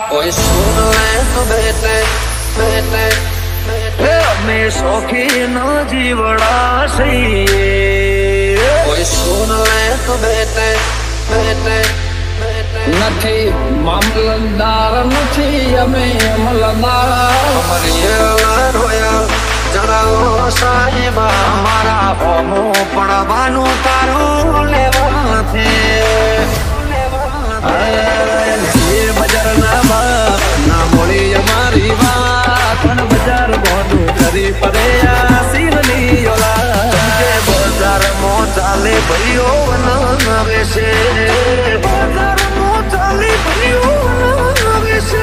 कोई सुन ले तो बेटे बेटे बेटे मैं शौकीन जीवड़ा सही कोई सुन ले तो बेटे बेटे नथी मामलतदार नथी अमे अमलदार अमरिया रोया जड़ाओ साहिबा हमारा होमो पड़वानु तारू लेवा थे ये बजर ना मोड़ी हमारी बात बजार बोलू करी पड़े सीरनी योला बजार मो चाले भैयो ना वैसे बजार मो चाले भैयो ना वैसे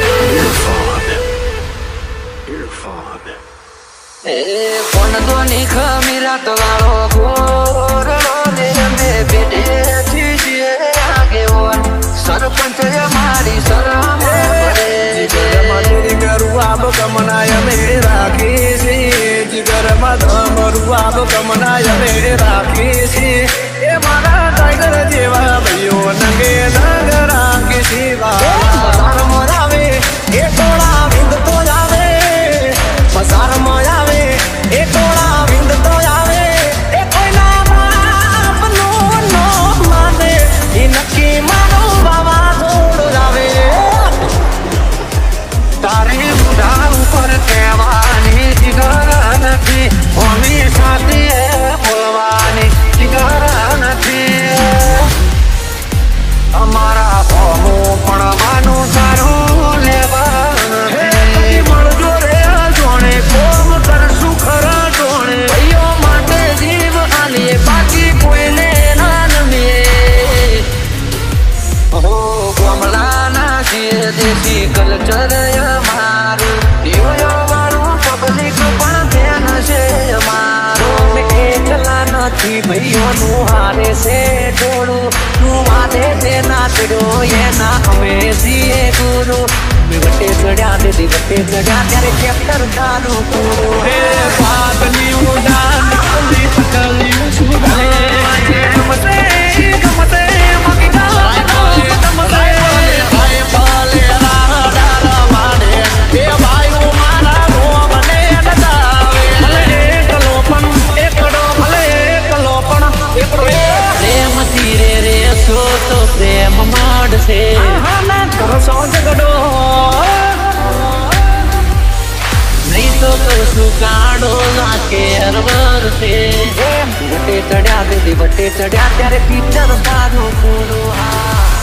कौन तो नहीं खमीरा तो गालो गोरो ने में बेटे चीज़े आगे वो सरपंच हमारी सलाम जिगर मधुरी करुआब कमनाय मेरा किसी जिगर मधुरुआब कमनाय मेरा किसी ये मारा टाइगर जीवा भैयो नंगे नगरा किसी बाजार मोरावे ये थोड़ा बिंद तो जावे बाजार मोरावे ये थोड़ा बिंद तो जावे ये कोई ना बाप नो माने इनकी मानो बाबा छोड़ जावे तारे बुढ़ा ऊपर केवानी जिगर थी हमेशा थी बोलवानी जिगर थी हमारा होमो पड़वानु तारू लेवा देसी कल्चर हमारू यो मारू पब्लिक पण ध्यान से हमारो में एकला नथी भैयो नु हारे से जोड़ू तू वादे से नाचड़ो ये ना हमें सीए गुरु बटे चढ़ा दे बटे चढ़ा तेरे चैप्टर चालू करो हे बात नी उड़ान कली पकली सुधारे मते मते मकिना मते हाय पाले राडा मारे हे भाई वो मारा रो बने नदावे भले कलोपन एकड़ो भले कलोपन एकड़ो प्रेम तीरे रे सो तो प्रेम माड से ना करो सोच गडो नहीं तो सुकाड़ो लाके हरवर से बटे चढ़ा दे बटे चढ़ा तेरे पिक्चर सारू करो